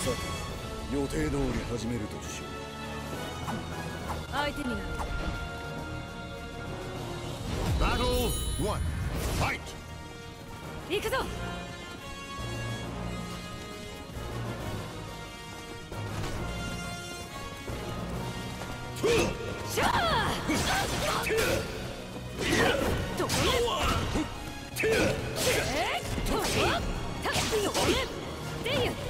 さて予定通り始めるとしよう。 相手になる。 Battle 1. Fight! 行くぞ。シャーどこへどこタッチよでゆ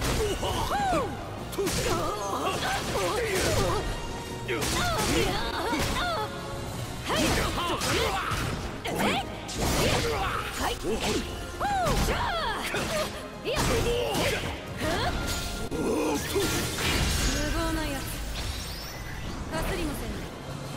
無謀なやつかすりもせない。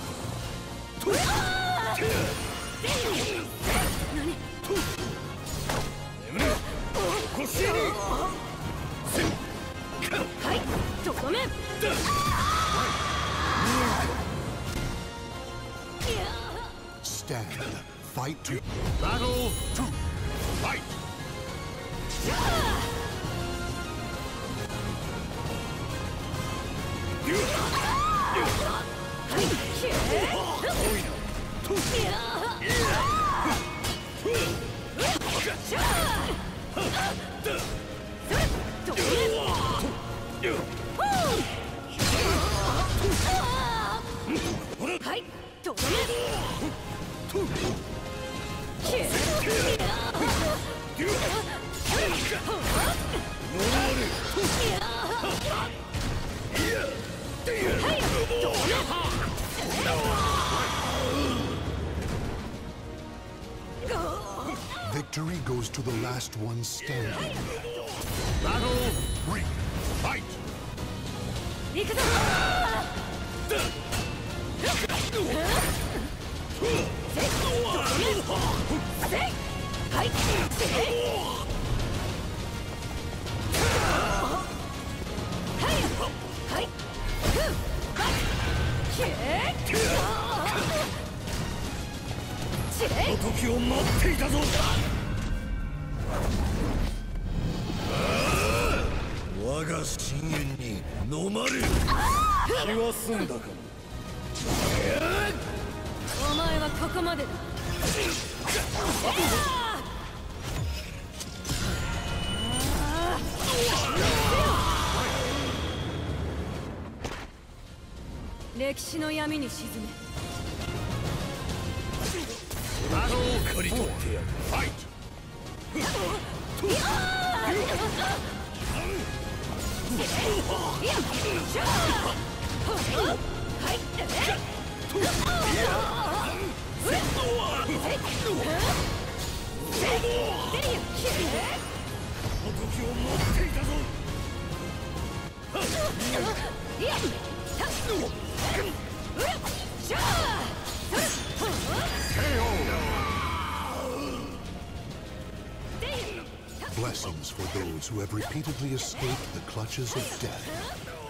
はい、とどめ。 Stand. Fight to Battle 2. Fight! はいとどめ。 Victory goes to the last one standing. Battle 3. Fight! 行くぞ。 時を待っていたぞ。我が深淵に飲まれる。気は済んだかも。 お前はここまでだ。歴史の闇に沈め。 Battle 借り取ってやる。 Fight! 時を待っていたぞ。 Blessings for those who have repeatedly escaped the clutches of death.